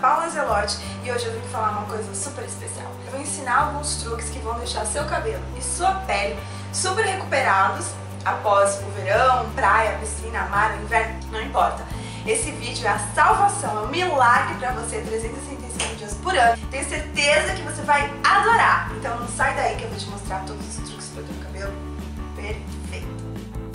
Paula Zelotti e hoje eu vim falar uma coisa super especial. Eu vou ensinar alguns truques que vão deixar seu cabelo e sua pele super recuperados após o verão, praia, piscina, mar, inverno, não importa. Esse vídeo é a salvação, é um milagre pra você 365 dias por ano. Tenho certeza que você vai adorar. Então não sai daí que eu vou te mostrar todos os truques para o teu cabelo perfeito.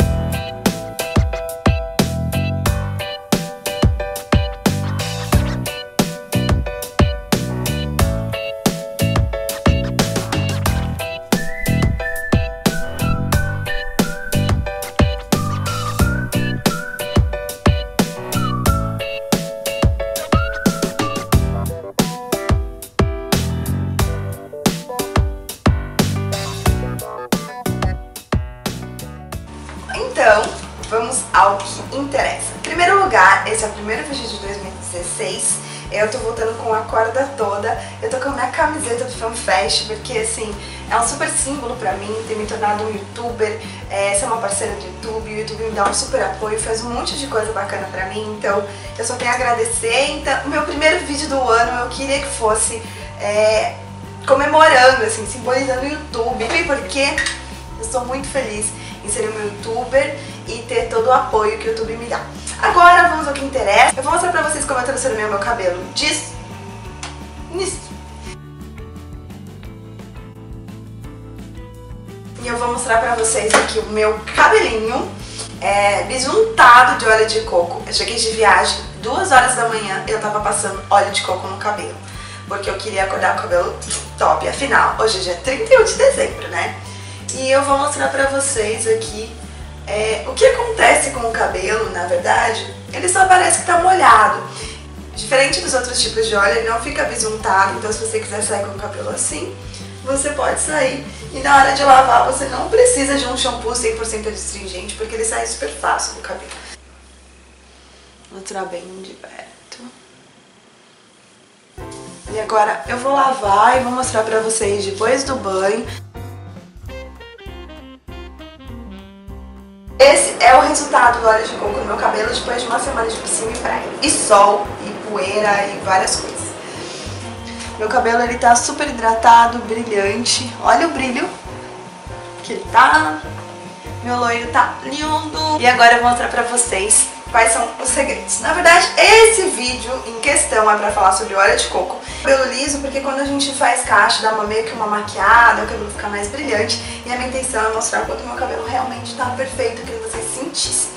Então, vamos ao que interessa. Em primeiro lugar, esse é o primeiro vídeo de 2016. Eu tô voltando com a corda toda. Eu tô com a minha camiseta do FanFest, porque assim, é um super símbolo pra mim ter me tornado um youtuber, ser uma parceira do YouTube. O YouTube me dá um super apoio, faz um monte de coisa bacana pra mim, então eu só tenho a agradecer. Então, o meu primeiro vídeo do ano eu queria que fosse comemorando, assim, simbolizando o YouTube, porque eu sou muito feliz em ser um youtuber e ter todo o apoio que o YouTube me dá. Agora vamos ao que interessa. Eu vou mostrar pra vocês como eu transformei o meu cabelo disso nisso. E eu vou mostrar pra vocês aqui o meu cabelinho besuntado de óleo de coco. Eu cheguei de viagem 2 horas da manhã e eu tava passando óleo de coco no cabelo, porque eu queria acordar com o cabelo top. Afinal, hoje é dia 31 de dezembro, né? E eu vou mostrar pra vocês aqui o que acontece com o cabelo. Na verdade, ele só parece que tá molhado. Diferente dos outros tipos de óleo, ele não fica besuntado, então se você quiser sair com o cabelo assim, você pode sair. E na hora de lavar, você não precisa de um shampoo 100% astringente, porque ele sai super fácil do cabelo. Vou mostrar bem de perto. E agora eu vou lavar e vou mostrar pra vocês depois do banho. Esse é o resultado do óleo de coco no meu cabelo depois de uma semana de piscina e praia. E sol, e poeira, e várias coisas. Meu cabelo, ele tá super hidratado, brilhante. Olha o brilho que ele tá. Meu loiro tá lindo. E agora eu vou mostrar pra vocês quais são os segredos. Na verdade, esse vídeo em questão é pra falar sobre óleo de coco. Cabelo liso, porque quando a gente faz cacho, dá meio que uma maquiada, o cabelo fica mais brilhante. E a minha intenção é mostrar o quanto meu cabelo realmente tá perfeito, eu queria que vocês sentissem.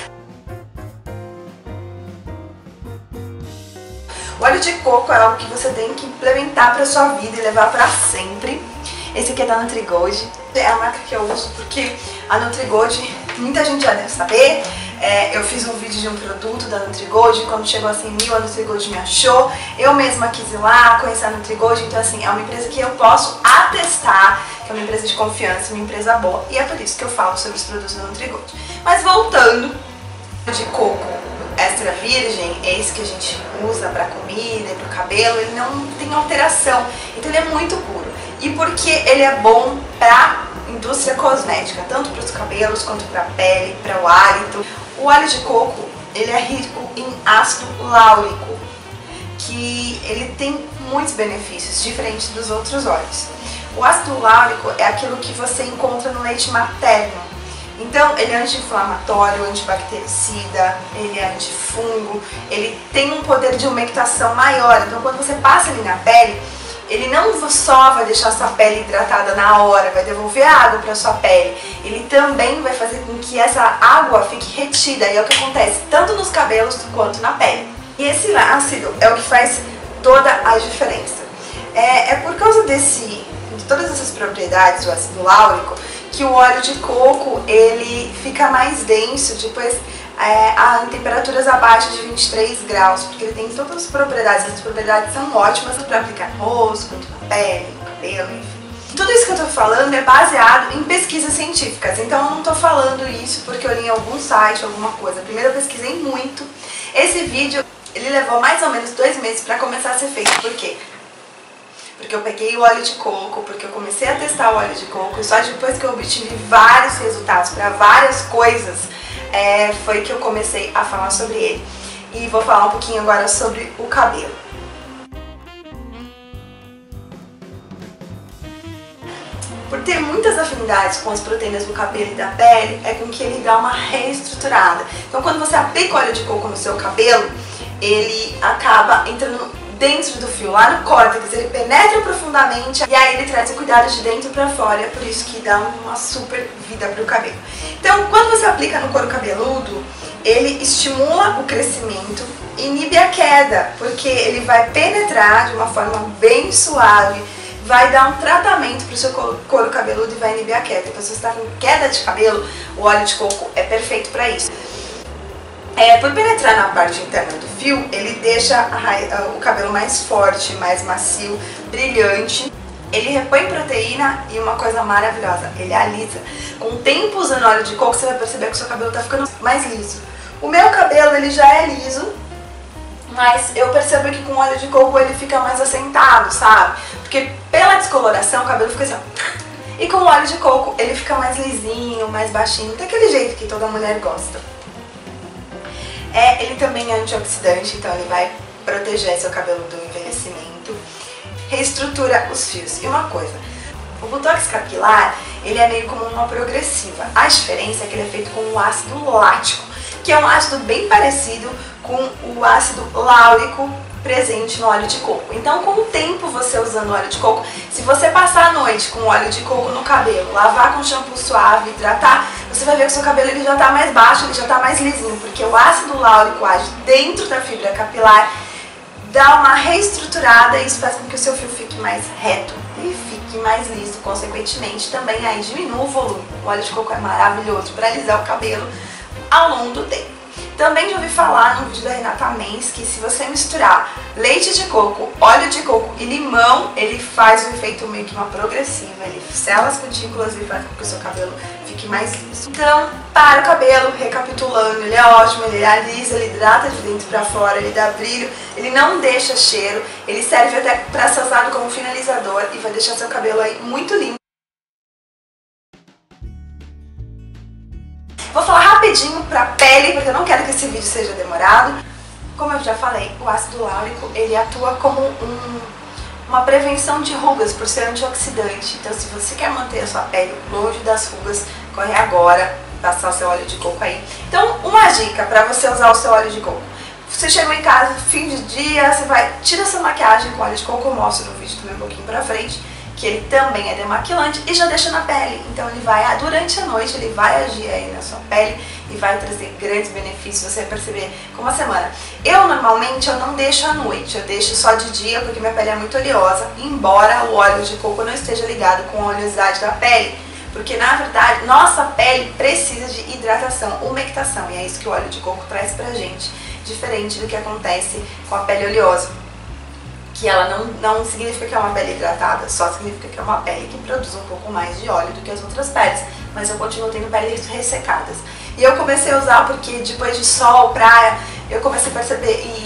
O óleo de coco é algo que você tem que implementar pra sua vida e levar pra sempre. Esse aqui é da Nutrigold. É a marca que eu uso porque a Nutrigold, muita gente já deve saber. Eu fiz um vídeo de um produto da Nutrigold, quando chegou a 100 mil, a Nutrigold me achou. Eu mesma quis ir lá, conhecer a Nutrigold, então assim, é uma empresa que eu posso atestar, que é uma empresa de confiança, uma empresa boa, e é por isso que eu falo sobre os produtos da Nutrigold. Mas voltando, de coco extra virgem, é esse que a gente usa pra comida e pro cabelo, ele não tem alteração, então ele é muito puro. E porque ele é bom pra indústria cosmética, tanto para os cabelos quanto para a pele, para o hálito. O óleo de coco, ele é rico em ácido láurico, que ele tem muitos benefícios, diferente dos outros óleos. O ácido láurico é aquilo que você encontra no leite materno. Então, ele é anti-inflamatório, antibactericida, ele é antifungo, ele tem um poder de umectação maior. Então, quando você passa ele na pele, ele não só vai deixar sua pele hidratada na hora, vai devolver água para sua pele, ele também vai fazer com que essa água fique retida, e é o que acontece tanto nos cabelos quanto na pele. E esse ácido é o que faz toda a diferença. É por causa de todas essas propriedades do ácido láurico que o óleo de coco ele fica mais denso depois a temperaturas abaixo de 23 graus, porque ele tem todas as propriedades são ótimas para aplicar no rosto, quanto na pele, no cabelo, enfim. Tudo isso que eu tô falando é baseado em pesquisas científicas, então eu não tô falando isso porque eu li em algum site, alguma coisa. Primeiro eu pesquisei muito. Esse vídeo, ele levou mais ou menos 2 meses para começar a ser feito. Por quê? Porque eu peguei o óleo de coco, porque eu comecei a testar o óleo de coco e só depois que eu obtive vários resultados para várias coisas, foi que eu comecei a falar sobre ele. E vou falar um pouquinho agora sobre o cabelo. por ter muitas afinidades com as proteínas do cabelo e da pele, é com que ele dá uma reestruturada. Então quando você aplica óleo de coco no seu cabelo, ele acaba entrando dentro do fio, lá no córtex, ele penetra profundamente e aí ele traz o cuidado de dentro pra fora, por isso que dá uma super vida pro cabelo. Então, quando você aplica no couro cabeludo, ele estimula o crescimento, inibe a queda, porque ele vai penetrar de uma forma bem suave, vai dar um tratamento pro seu couro cabeludo e vai inibir a queda. Então, se você está com queda de cabelo, o óleo de coco é perfeito para isso. Por penetrar na parte interna do fio, ele deixa o cabelo mais forte, mais macio, brilhante. Ele repõe proteína e uma coisa maravilhosa, ele alisa. Com o tempo usando óleo de coco, você vai perceber que o seu cabelo está ficando mais liso. O meu cabelo, ele já é liso, mas eu percebo que com óleo de coco ele fica mais assentado, sabe? Porque pela descoloração o cabelo fica assim, ó. E com o óleo de coco ele fica mais lisinho, mais baixinho, daquele jeito que toda mulher gosta. Ele também é antioxidante, então ele vai proteger seu cabelo do envelhecimento, reestrutura os fios. E uma coisa, o botox capilar, ele é meio como uma progressiva. A diferença é que ele é feito com o ácido lático, que é um ácido bem parecido com o ácido láurico presente no óleo de coco. Então, com o tempo você usando óleo de coco, se você passar a noite com óleo de coco no cabelo, lavar com shampoo suave, hidratar, você vai ver que o seu cabelo ele já está mais baixo, ele já está mais lisinho, porque o ácido láurico age dentro da fibra capilar, dá uma reestruturada e isso faz com que o seu fio fique mais reto e fique mais liso, consequentemente também aí diminui o volume. O óleo de coco é maravilhoso para alisar o cabelo ao longo do tempo. Também já ouvi falar no vídeo da Renata Mendes que se você misturar leite de coco, óleo de coco e limão, ele faz um efeito meio que uma progressiva, ele sela as cutículas e faz com que o seu cabelo fique mais liso. Então, para o cabelo, recapitulando, ele é ótimo, ele alisa, ele hidrata de dentro para fora, ele dá brilho, ele não deixa cheiro, ele serve até para ser usado como finalizador e vai deixar seu cabelo aí muito limpo. Vou falar rapidinho pra pele, porque eu não quero que esse vídeo seja demorado. Como eu já falei, o ácido láurico, ele atua como uma prevenção de rugas, por ser antioxidante. Então, se você quer manter a sua pele longe das rugas, corre agora, passar o seu óleo de coco aí. Então, uma dica pra você usar o seu óleo de coco. Você chegou em casa, fim de dia, você vai, tira sua maquiagem com óleo de coco, eu mostro no vídeo também um pouquinho pra frente, que ele também é demaquilante e já deixa na pele. Então ele vai, durante a noite, ele vai agir aí na sua pele e vai trazer grandes benefícios, você vai perceber com uma semana. Eu normalmente eu não deixo à noite, eu deixo só de dia porque minha pele é muito oleosa, embora o óleo de coco não esteja ligado com a oleosidade da pele, porque na verdade nossa pele precisa de hidratação, umectação, e é isso que o óleo de coco traz pra gente, diferente do que acontece com a pele oleosa. Que ela não significa que é uma pele hidratada, só significa que é uma pele que produz um pouco mais de óleo do que as outras peles, mas eu continuo tendo peles ressecadas. E eu comecei a usar porque depois de sol, praia, eu comecei a perceber, e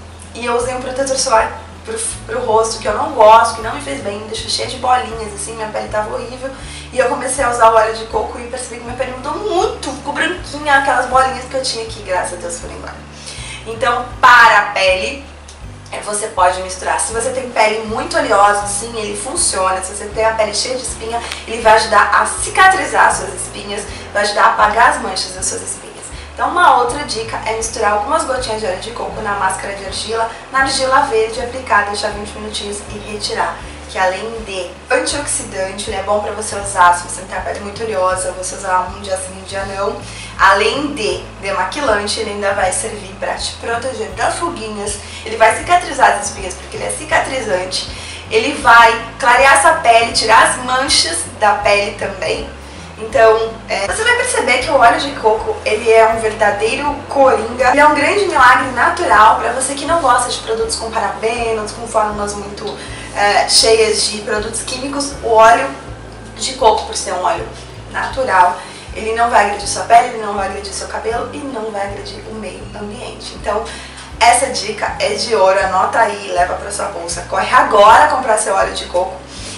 eu usei um protetor solar pro rosto que eu não gosto, que não me fez bem, me deixou cheia de bolinhas, assim, minha pele tava horrível, e eu comecei a usar o óleo de coco e percebi que minha pele mudou muito, ficou branquinha, aquelas bolinhas que eu tinha aqui, graças a Deus foram embora. Então, para a pele, você pode misturar. Se você tem pele muito oleosa, sim, ele funciona. Se você tem a pele cheia de espinha, ele vai ajudar a cicatrizar as suas espinhas, vai ajudar a apagar as manchas das suas espinhas. Então uma outra dica é misturar algumas gotinhas de óleo de coco na máscara de argila, na argila verde, aplicar, deixar 20 minutinhos e retirar. Que além de antioxidante, ele é bom pra você usar se você tem a pele muito oleosa, você usar um dia sim, um dia não. Além de demaquilante, ele ainda vai servir para te proteger das ruguinhas, ele vai cicatrizar as espinhas porque ele é cicatrizante, ele vai clarear essa pele, tirar as manchas da pele também. Então, você vai perceber que o óleo de coco, ele é um verdadeiro coringa, ele é um grande milagre natural para você que não gosta de produtos com parabenos, com fórmulas muito cheias de produtos químicos. O óleo de coco, por ser um óleo natural, ele não vai agredir sua pele, ele não vai agredir seu cabelo e não vai agredir o meio ambiente. Então, essa dica é de ouro, anota aí, leva para sua bolsa. Corre agora comprar seu óleo de coco.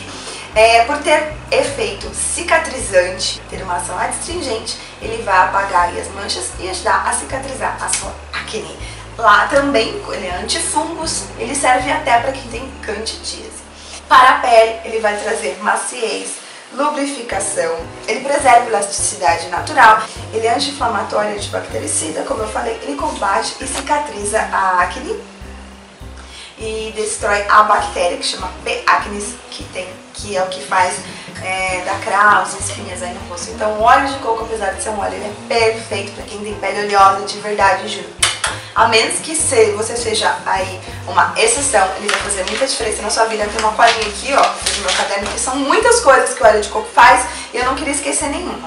Por ter efeito cicatrizante, ter uma ação adstringente, ele vai apagar aí as manchas e ajudar a cicatrizar a sua acne. Lá também, ele é antifungos, ele serve até para quem tem candidíase. Para a pele, ele vai trazer maciez, lubrificação, ele preserva a elasticidade natural, ele é anti-inflamatório, antibactericida, como eu falei, ele combate e cicatriza a acne e destrói a bactéria que chama P. acnes, que é o que faz dar cravos e espinhas aí no rosto. Então o óleo de coco, apesar de ser um óleo, ele é perfeito para quem tem pele oleosa de verdade, juro. A menos que você seja aí uma exceção, ele vai fazer muita diferença na sua vida. Tem uma colinha aqui, ó, do meu caderno, que são muitas coisas que o óleo de coco faz e eu não queria esquecer nenhuma.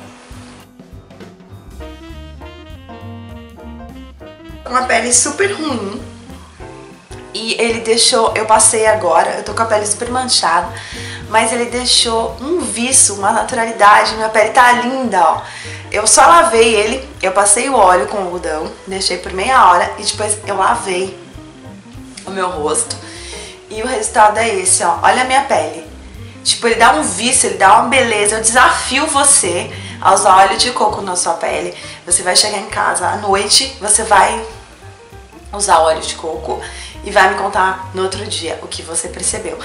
Uma pele super ruim e ele deixou, eu passei agora, eu tô com a pele super manchada, mas ele deixou um viço, uma naturalidade, minha pele tá linda, ó. Eu só lavei ele, eu passei o óleo com algodão, deixei por meia hora e depois eu lavei o meu rosto e o resultado é esse, ó. Olha a minha pele. Tipo, ele dá um vício, ele dá uma beleza. Eu desafio você a usar óleo de coco na sua pele. Você vai chegar em casa à noite, você vai usar óleo de coco e vai me contar no outro dia o que você percebeu.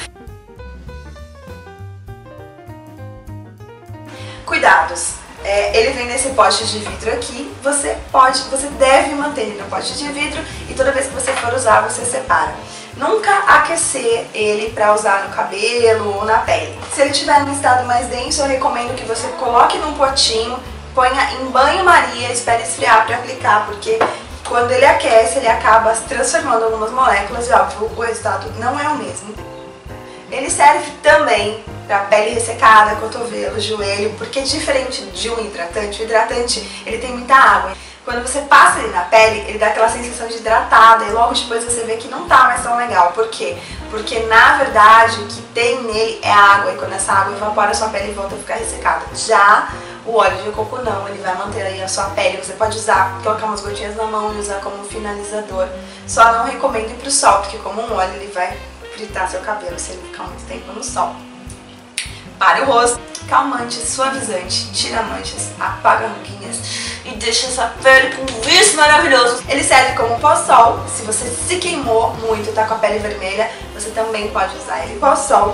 Cuidados. Ele vem nesse pote de vidro aqui, você deve manter ele no pote de vidro e toda vez que você for usar, você separa. Nunca aquecer ele para usar no cabelo ou na pele. Se ele estiver num estado mais denso, eu recomendo que você coloque num potinho, ponha em banho-maria, espere esfriar para aplicar, porque quando ele aquece, ele acaba transformando algumas moléculas e óbvio, o resultado não é o mesmo. Ele serve também para pele ressecada, cotovelo, joelho, porque diferente de um hidratante, o hidratante ele tem muita água. Quando você passa ele na pele, ele dá aquela sensação de hidratada e logo depois você vê que não tá mais tão legal. Por quê? Porque na verdade o que tem nele é água e quando essa água evapora a sua pele volta a ficar ressecada. Já o óleo de coco não, ele vai manter aí a sua pele, você pode usar, colocar umas gotinhas na mão e usar como finalizador. Só não recomendo ir pro sol, porque como um óleo ele vai fritar seu cabelo se ele ficar muito tempo no sol. Para o rosto, calmante, suavizante, tira manchas, apaga ruguinhas e deixa essa pele com um viço maravilhoso. Ele serve como pós-sol, se você se queimou muito, tá com a pele vermelha, você também pode usar ele pós-sol.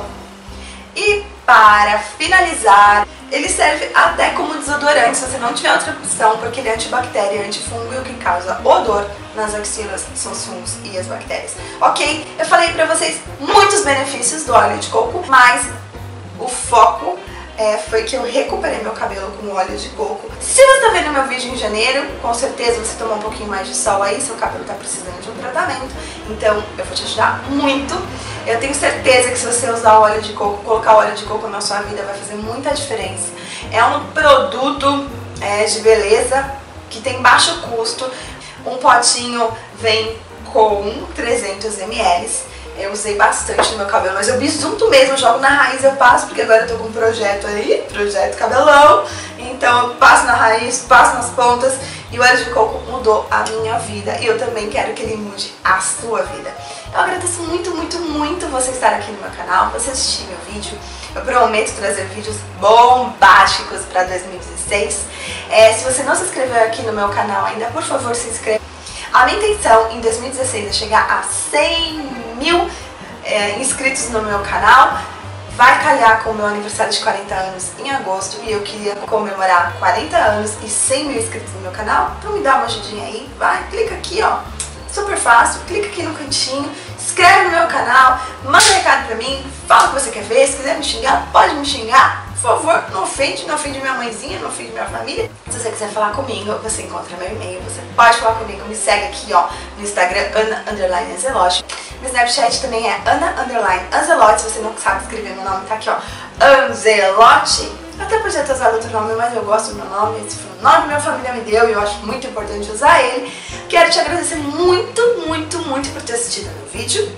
E para finalizar, ele serve até como desodorante, se você não tiver outra opção, porque ele é antibactéria, antifungo e o que causa odor nas axilas são os fungos e as bactérias. Ok? Eu falei pra vocês muitos benefícios do óleo de coco, mas o foco foi que eu recuperei meu cabelo com óleo de coco. Se você tá vendo meu vídeo em janeiro, com certeza você tomou um pouquinho mais de sol aí, seu cabelo tá precisando de um tratamento, então eu vou te ajudar muito. Eu tenho certeza que se você usar o óleo de coco, colocar óleo de coco na sua vida, vai fazer muita diferença. É um produto de beleza que tem baixo custo. Um potinho vem com 300 ml. Eu usei bastante no meu cabelo, mas eu bisunto mesmo, jogo na raiz, eu passo, porque agora eu tô com um projeto aí, projeto cabelão. Então eu passo na raiz, passo nas pontas e o óleo de coco mudou a minha vida e eu também quero que ele mude a sua vida. Eu agradeço muito, muito, muito você estar aqui no meu canal, você assistir meu vídeo. Eu prometo trazer vídeos bombásticos para 2016. Se você não se inscreveu aqui no meu canal ainda, por favor se inscreva. A minha intenção em 2016 é chegar a 100 mil inscritos no meu canal. Vai calhar com o meu aniversário de 40 anos em agosto e eu queria comemorar 40 anos e 100 mil inscritos no meu canal. Então me dá uma ajudinha aí, vai, clica aqui, ó, super fácil, clica aqui no cantinho, inscreve no meu canal, manda um recado pra mim, fala o que você quer ver, se quiser me xingar, pode me xingar. Por favor, não ofende minha mãezinha, não ofende minha família. Se você quiser falar comigo, você encontra meu e-mail, você pode falar comigo, me segue aqui, ó, no Instagram, Ana_Anzelotti. No Snapchat também é Ana_Anzelotti, se você não sabe escrever meu nome, tá aqui, ó, Anzelotti. Até podia ter usado outro nome, mas eu gosto do meu nome, esse foi o nome que minha família me deu e eu acho muito importante usar ele. Quero te agradecer muito, muito, muito por ter assistido meu vídeo.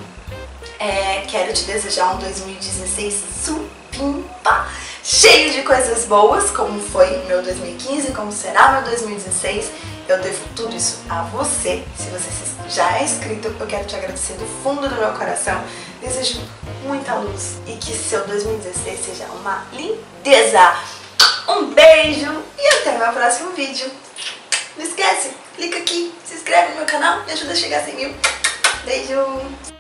Quero te desejar um 2016 supimpa, cheio de coisas boas, como foi meu 2015, como será meu 2016. Eu devo tudo isso a você. Se você já é inscrito, eu quero te agradecer do fundo do meu coração. Desejo muita luz e que seu 2016 seja uma lindeza. Um beijo e até o meu próximo vídeo. Não esquece, clica aqui, se inscreve no meu canal, me ajuda a chegar a 100 mil. Beijo!